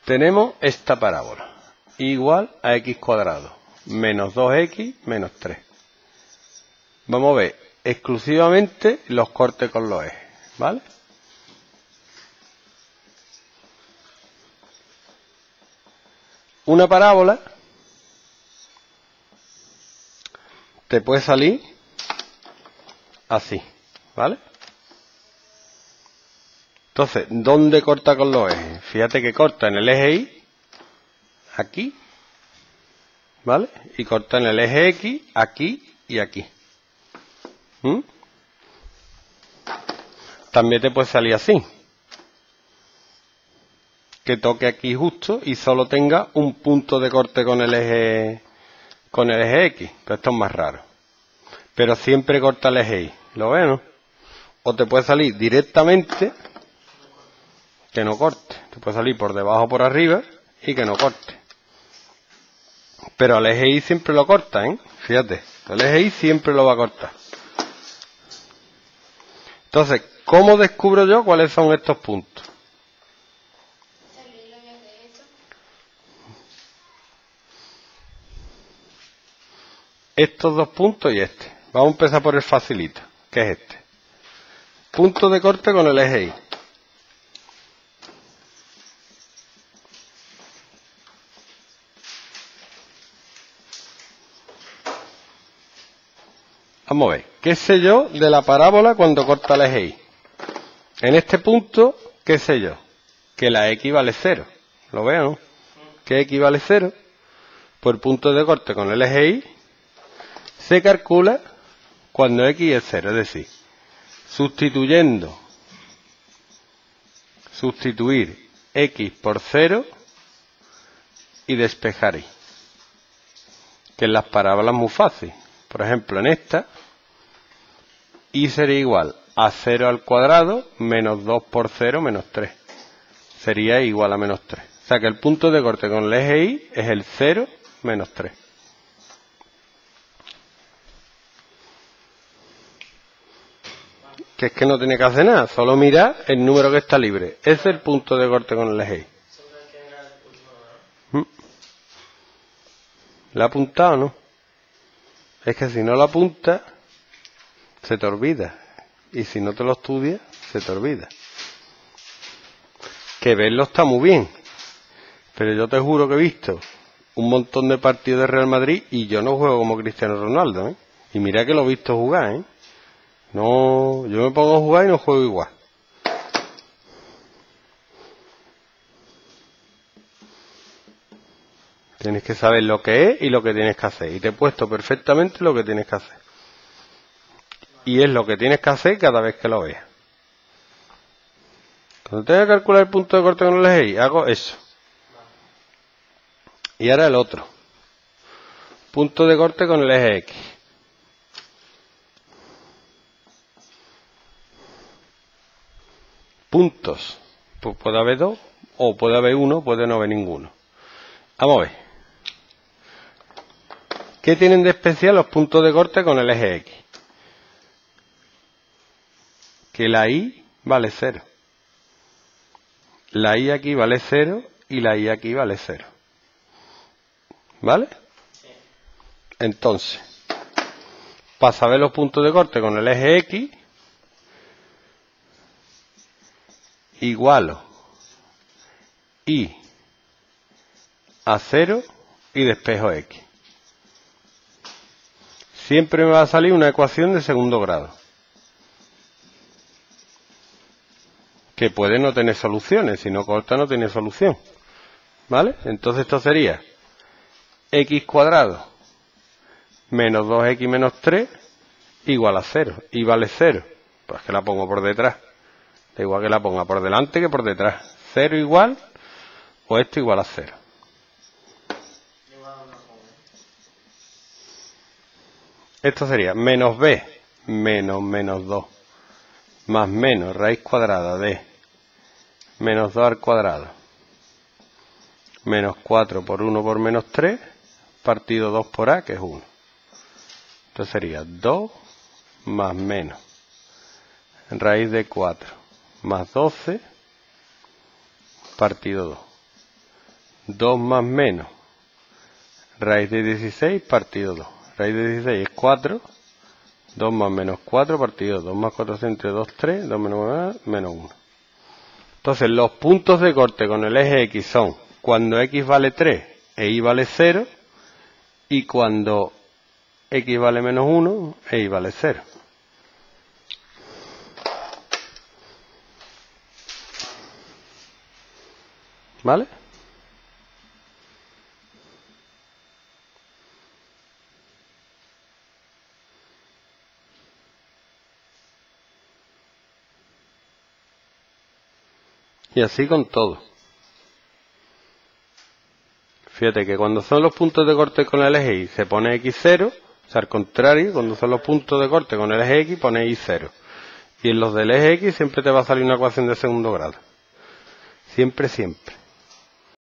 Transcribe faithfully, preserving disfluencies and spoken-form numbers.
tenemos esta parábola, igual a x cuadrado, menos dos x menos tres. Vamos a ver exclusivamente los cortes con los ejes, ¿vale? Una parábola te puede salir así, ¿vale? Entonces, ¿dónde corta con los ejes? Fíjate que corta en el eje Y, aquí, ¿vale? Y corta en el eje X, aquí y aquí. ¿Mm? También te puede salir así. Que toque aquí justo y solo tenga un punto de corte con el eje con el eje X. Pero esto es más raro. Pero siempre corta el eje Y. ¿Lo ves, no? O te puede salir directamente que no corte. Te puede salir por debajo o por arriba y que no corte. Pero el eje Y siempre lo corta, ¿eh? Fíjate, el eje Y siempre lo va a cortar. Entonces, ¿cómo descubro yo cuáles son estos puntos? Estos dos puntos y este. Vamos a empezar por el facilito, que es este. Punto de corte con el eje Y. Vamos a ver, ¿qué sé yo de la parábola cuando corta el eje Y? En este punto, ¿qué sé yo? Que la X vale cero. ¿Lo veo, no? Que X vale cero. Por punto de corte con el eje Y se calcula cuando X es cero. Es decir, sustituyendo, sustituir X por cero y despejar Y. Que en las parábolas es muy fácil. Por ejemplo, en esta, Y sería igual a cero al cuadrado menos dos por cero menos tres. Sería igual a menos tres. O sea que el punto de corte con el eje Y es el cero menos tres. Que es que no tiene que hacer nada, solo mirar el número que está libre. Ese es el punto de corte con el eje Y. ¿Mm? ¿La ha apuntado o no? Es que si no lo apunta, se te olvida. Y si no te lo estudias, se te olvida. Que verlo está muy bien. Pero yo te juro que he visto un montón de partidos de Real Madrid y yo no juego como Cristiano Ronaldo, ¿eh? Y mira que lo he visto jugar, ¿eh? No, yo me pongo a jugar y no juego igual. Tienes que saber lo que es y lo que tienes que hacer. Y te he puesto perfectamente lo que tienes que hacer. Y es lo que tienes que hacer cada vez que lo veas. Cuando tenga que calcular el punto de corte con el eje Y, hago eso. Y ahora el otro. Punto de corte con el eje X. Puntos. Pues puede haber dos, o puede haber uno, puede no haber ninguno. Vamos a ver. ¿Qué tienen de especial los puntos de corte con el eje X? Que la Y vale cero. La Y aquí vale cero y la Y aquí vale cero. ¿Vale? Entonces, para saber los puntos de corte con el eje X, igualo Y a cero y despejo X. Siempre me va a salir una ecuación de segundo grado. Que puede no tener soluciones, si no corta no tiene solución. ¿Vale? Entonces esto sería X cuadrado menos dos X menos tres igual a cero. Y vale cero. Pues que la pongo por detrás. Da igual que la ponga por delante que por detrás. cero igual o esto igual a cero. Esto sería menos b menos menos dos más menos raíz cuadrada de menos dos al cuadrado menos cuatro por uno por menos tres partido dos por a, que es uno. Entonces sería dos más menos raíz de cuatro más doce partido dos. dos más menos raíz de dieciséis partido dos. Raíz de dieciséis es cuatro. dos más menos cuatro partido dos. dos más cuatro entre dos, tres. dos menos uno, menos uno. Entonces los puntos de corte con el eje X son cuando X vale tres e Y vale cero. Y cuando X vale menos uno e Y vale cero. ¿Vale? Y así con todo. Fíjate que cuando son los puntos de corte con el eje Y se pone X cero, o sea, al contrario, cuando son los puntos de corte con el eje X pone Y cero. Y en los del eje X siempre te va a salir una ecuación de segundo grado. Siempre, siempre.